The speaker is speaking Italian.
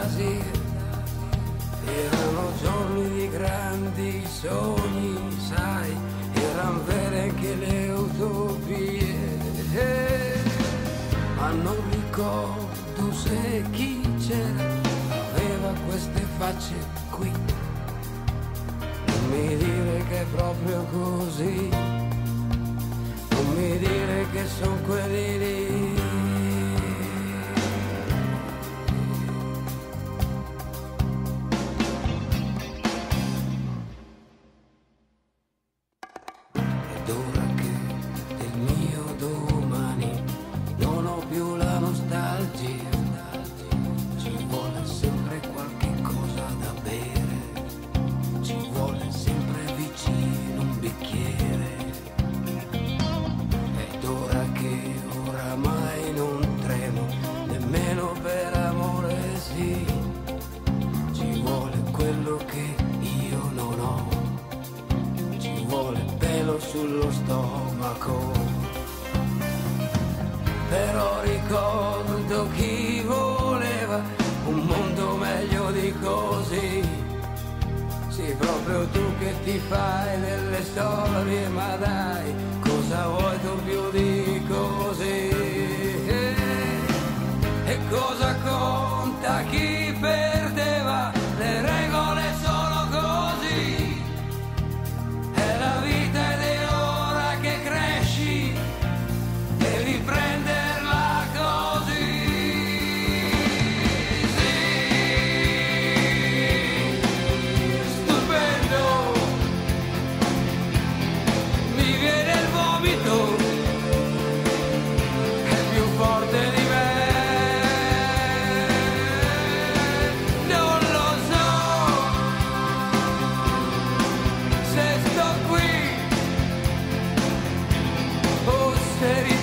fantasie, erano giorni di grandi sogni, sai, erano vere anche le utopie, ma non ricordo se chi c'era aveva queste facce qui. Non mi dire che è proprio così, non mi dire che sono quelli lì. Ed ora che del mio domani non ho più la nostalgia, ci vuole sempre qualche cosa da bere, ci vuole sempre vicino un bicchiere. Ed ora che oramai non tremo nemmeno per amore, sì, ci vuole quello che io non ho, ci vuole pelo sullo stomaco. Però ricordo chi voleva un mondo meglio di così. Sì, proprio tu che ti fai delle storie, ma dai, cosa vuoi tu più di così? E cosa conta chi perdeva? Le regole sono così. È la vita ed è ora che cresci, devi prenderla così. Sì, stupendo, mi viene il vomito, è più forte di me. Non lo so se sto qui o se